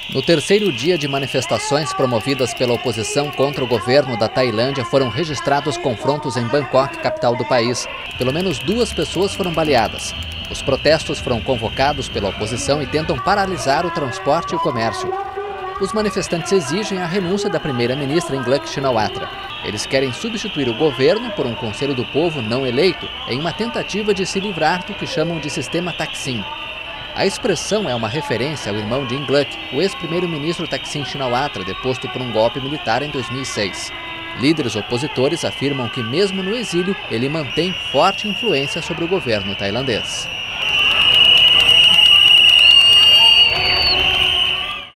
No terceiro dia de manifestações promovidas pela oposição contra o governo da Tailândia, foram registrados confrontos em Bangkok, capital do país. Pelo menos 2 pessoas foram baleadas. Os protestos foram convocados pela oposição e tentam paralisar o transporte e o comércio. Os manifestantes exigem a renúncia da primeira-ministra Yingluck Shinawatra. Eles querem substituir o governo por um Conselho do Povo não eleito, em uma tentativa de se livrar do que chamam de sistema Thaksin. A expressão é uma referência ao irmão de Yingluck, o ex-primeiro-ministro Thaksin Shinawatra, deposto por um golpe militar em 2006. Líderes opositores afirmam que, mesmo no exílio, ele mantém forte influência sobre o governo tailandês.